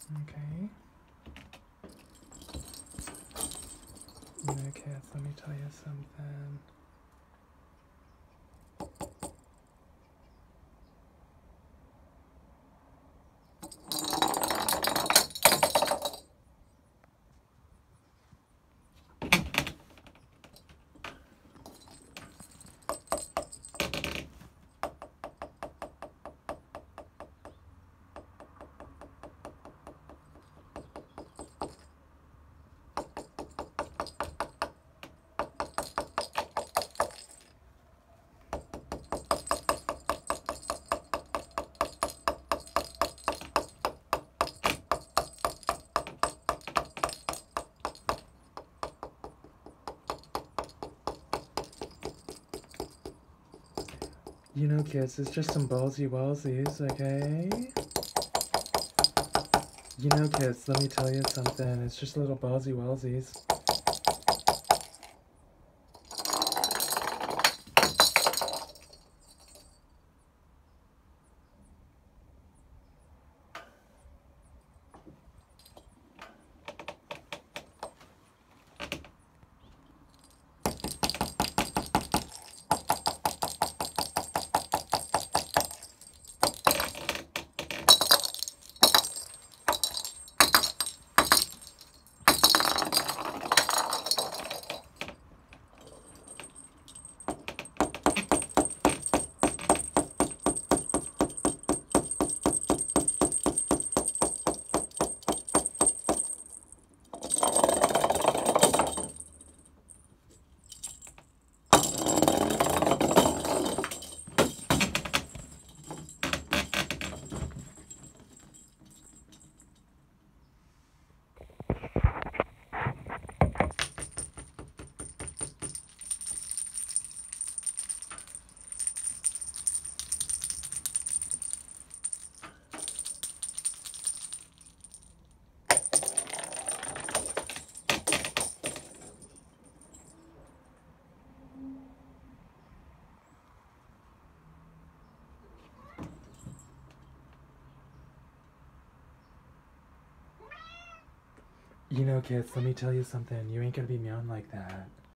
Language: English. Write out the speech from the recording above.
Okay. You know, kids, let me tell you something. You know, kids, it's just some ballsy wallsies, okay? You know, kids, let me tell you something. It's just little ballsy wallsies. You know, kids, let me tell you something. You ain't gonna be meowing like that.